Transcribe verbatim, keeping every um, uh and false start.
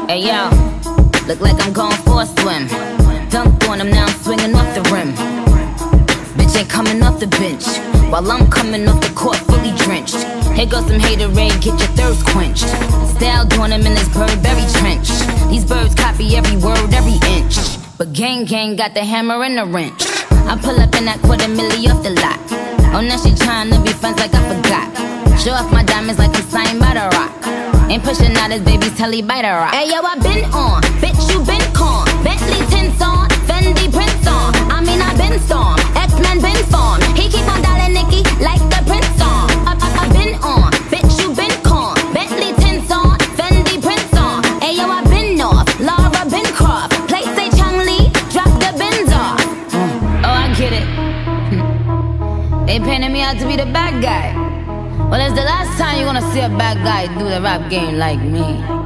Hey yo, look like I'm going for a swim. Dunked on him, now I'm swinging off the rim. Bitch ain't coming off the bench, while I'm coming off the court fully drenched. Here goes some haterade, get your thirst quenched. Style doing him in this Burberry trench. These birds copy every word, every inch. But gang gang got the hammer and the wrench. I pull up in that quarter milli off the lot. Oh, now she tryna be friends like I forgot. Show off my diamonds like I'm signed by the Rock. Ain't pushing out his baby's telly by the Rock. Hey yo, I been on, bitch you been con. Bentley tints on, Fendi prints on. I mean I been storm, X-Men been formed. He keep on dialing Nicki like the Prince song. I, I, I been on, bitch you been con. Bentley tints on, Fendi prints on. Hey yo, I been off, Laura been Croft. Play say Chung Lee, drop the bins off. Oh, I get it. They painted me out to be the bad guy. Well, it's the last time you're gonna see a bad guy do the rap game like me.